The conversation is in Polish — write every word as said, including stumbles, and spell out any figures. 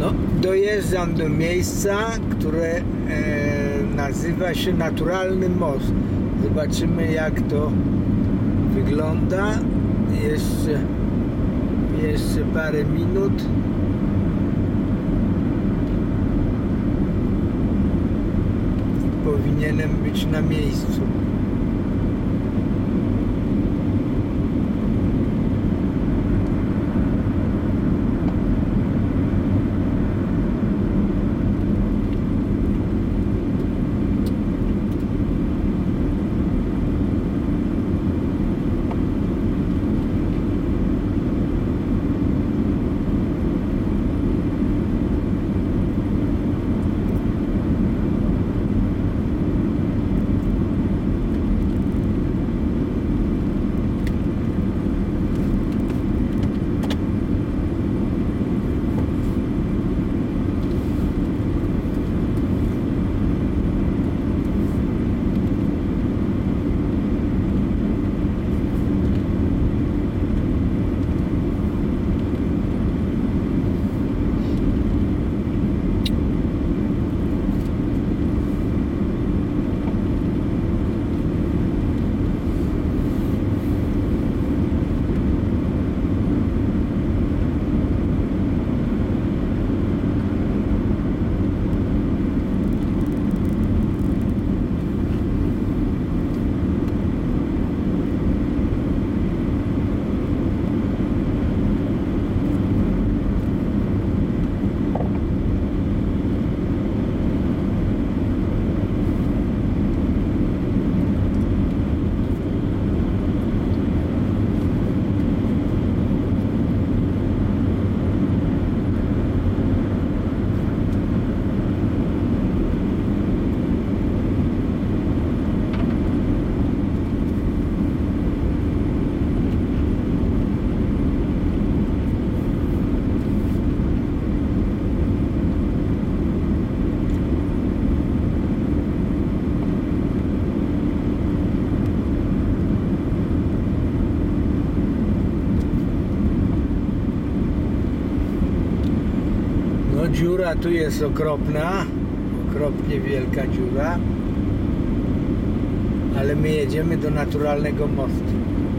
No, dojeżdżam do miejsca, które e, nazywa się Naturalny Most. Zobaczymy, jak to wygląda. Jeszcze, jeszcze parę minut. Powinienem być na miejscu. Dziura tu jest okropna, okropnie wielka dziura, ale my jedziemy do Naturalnego Mostu.